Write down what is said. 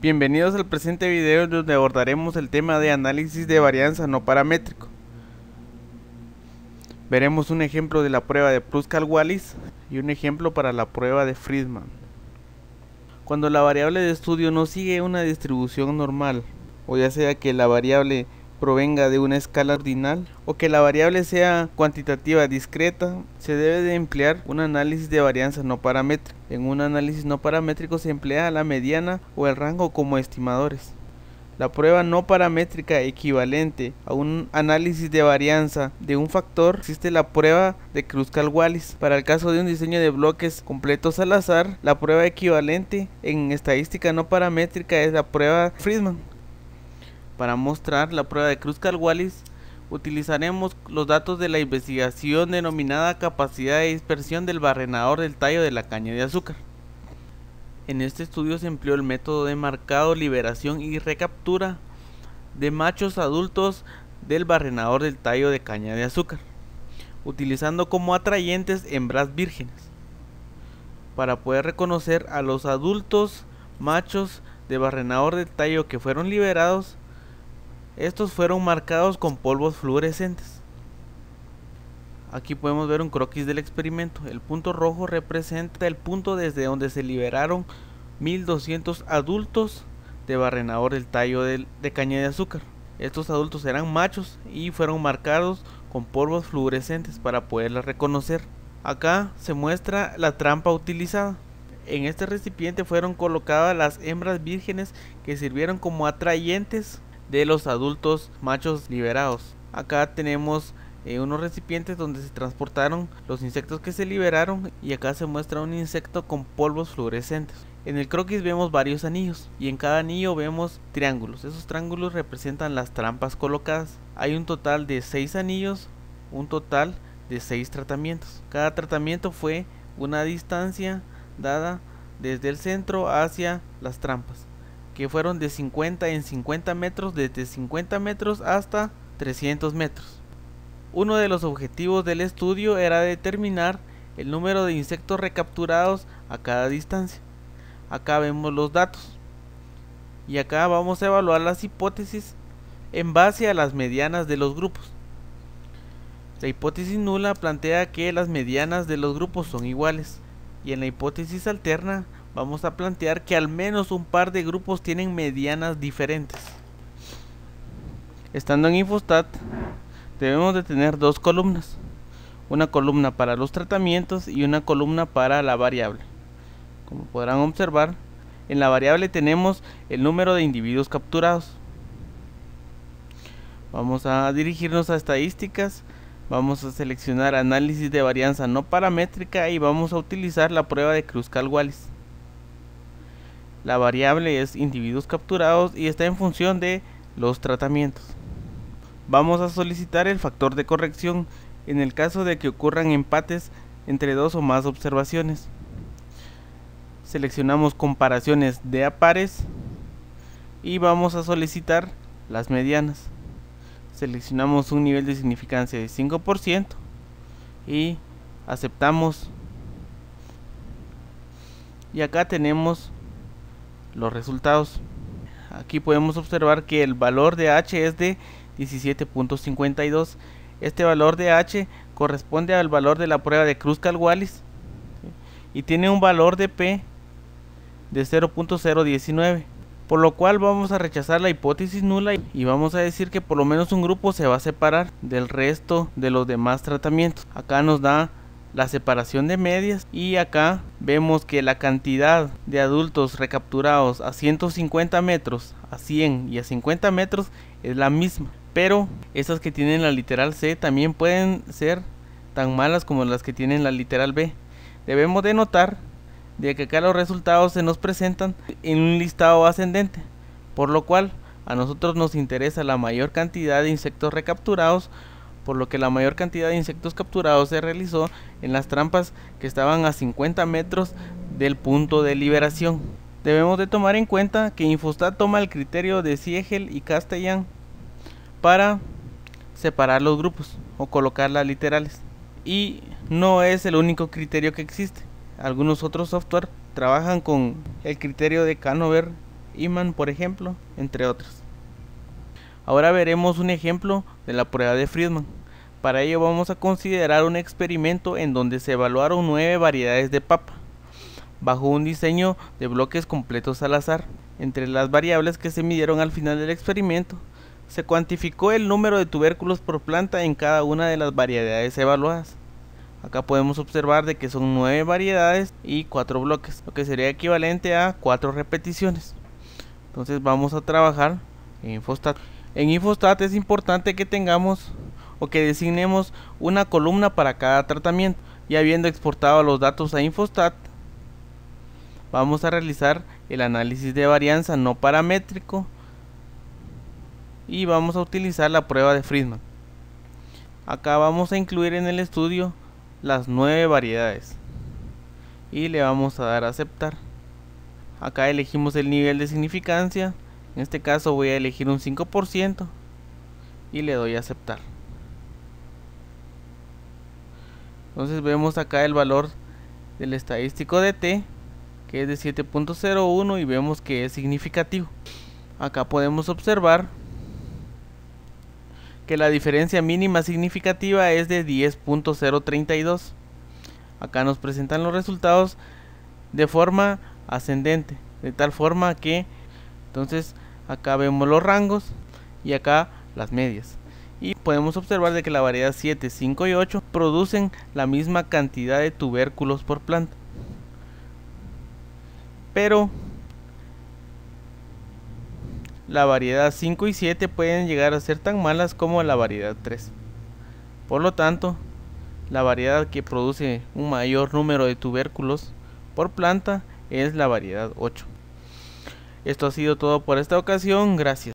Bienvenidos al presente video donde abordaremos el tema de análisis de varianza no paramétrico. Veremos un ejemplo de la prueba de Pruskal-Wallis y un ejemplo para la prueba de Friedman. Cuando la variable de estudio no sigue una distribución normal, o ya sea que la variable provenga de una escala ordinal o que la variable sea cuantitativa discreta, se debe de emplear un análisis de varianza no paramétrico. En un análisis no paramétrico se emplea la mediana o el rango como estimadores. La prueba no paramétrica equivalente a un análisis de varianza de un factor existe la prueba de Kruskal-Wallis. Para el caso de un diseño de bloques completos al azar, la prueba equivalente en estadística no paramétrica es la prueba Friedman. Para mostrar la prueba de Kruskal-Wallis, utilizaremos los datos de la investigación denominada capacidad de dispersión del barrenador del tallo de la caña de azúcar. En este estudio se empleó el método de marcado, liberación y recaptura de machos adultos del barrenador del tallo de caña de azúcar, utilizando como atrayentes hembras vírgenes. Para poder reconocer a los adultos machos de barrenador del tallo que fueron liberados, estos fueron marcados con polvos fluorescentes. Aquí podemos ver un croquis del experimento. El punto rojo representa el punto desde donde se liberaron 1200 adultos de barrenador del tallo de caña de azúcar. Estos adultos eran machos y fueron marcados con polvos fluorescentes para poderlas reconocer. Acá se muestra la trampa utilizada. En este recipiente fueron colocadas las hembras vírgenes que sirvieron como atrayentes de los adultos machos liberados. Acá tenemos unos recipientes donde se transportaron los insectos que se liberaron, y acá se muestra un insecto con polvos fluorescentes. En el croquis vemos varios anillos y en cada anillo vemos triángulos. Esos triángulos representan las trampas colocadas. Hay un total de 6 anillos, un total de 6 tratamientos. Cada tratamiento fue una distancia dada desde el centro hacia las trampas, que fueron de 50 en 50 metros, desde 50 metros hasta 300 metros. Uno de los objetivos del estudio era determinar el número de insectos recapturados a cada distancia. Acá vemos los datos y acá vamos a evaluar las hipótesis en base a las medianas de los grupos. La hipótesis nula plantea que las medianas de los grupos son iguales, y en la hipótesis alterna vamos a plantear que al menos un par de grupos tienen medianas diferentes. Estando en Infostat, debemos de tener dos columnas, una columna para los tratamientos y una columna para la variable. Como podrán observar, en la variable tenemos el número de individuos capturados. Vamos a dirigirnos a estadísticas, vamos a seleccionar análisis de varianza no paramétrica y vamos a utilizar la prueba de Kruskal-Wallis. La variable es individuos capturados y está en función de los tratamientos. Vamos a solicitar el factor de corrección en el caso de que ocurran empates entre dos o más observaciones. Seleccionamos comparaciones de a pares y vamos a solicitar las medianas. Seleccionamos un nivel de significancia de 5% y aceptamos. Y acá tenemos los resultados. Aquí podemos observar que el valor de H es de 17.52. Este valor de H corresponde al valor de la prueba de Kruskal-Wallis y tiene un valor de P de 0.019, por lo cual vamos a rechazar la hipótesis nula y vamos a decir que por lo menos un grupo se va a separar del resto de los demás tratamientos. Acá nos da la separación de medias y acá vemos que la cantidad de adultos recapturados a 150 metros, a 100 y a 50 metros es la misma, pero esas que tienen la literal C también pueden ser tan malas como las que tienen la literal B. Debemos de notar de que acá los resultados se nos presentan en un listado ascendente, por lo cual a nosotros nos interesa la mayor cantidad de insectos recapturados, por lo que la mayor cantidad de insectos capturados se realizó en las trampas que estaban a 50 metros del punto de liberación. Debemos de tomar en cuenta que Infostat toma el criterio de Siegel y Castellan para separar los grupos o colocar las literales, y no es el único criterio que existe. Algunos otros software trabajan con el criterio de Canover Iman, por ejemplo, entre otras. Ahora veremos un ejemplo de la prueba de Friedman. Para ello vamos a considerar un experimento en donde se evaluaron 9 variedades de papa, bajo un diseño de bloques completos al azar. Entre las variables que se midieron al final del experimento, se cuantificó el número de tubérculos por planta en cada una de las variedades evaluadas. Acá podemos observar de que son 9 variedades y 4 bloques, lo que sería equivalente a 4 repeticiones. Entonces vamos a trabajar en Infostat. En Infostat es importante que tengamos o que designemos una columna para cada tratamiento. Y habiendo exportado los datos a Infostat, vamos a realizar el análisis de varianza no paramétrico y vamos a utilizar la prueba de Friedman. Acá vamos a incluir en el estudio las 9 variedades y le vamos a dar a aceptar. Acá elegimos el nivel de significancia, en este caso voy a elegir un 5% y le doy a aceptar. Entonces vemos acá el valor del estadístico de t, que es de 7.01, y vemos que es significativo. Acá podemos observar que la diferencia mínima significativa es de 10.032. Acá nos presentan los resultados de forma ascendente, de tal forma que entonces acá vemos los rangos y acá las medias, y podemos observar de que la variedad 7, 5 y 8 producen la misma cantidad de tubérculos por planta, pero la variedad 5 y 7 pueden llegar a ser tan malas como la variedad 3. Por lo tanto, la variedad que produce un mayor número de tubérculos por planta es la variedad 8. Esto ha sido todo por esta ocasión. Gracias.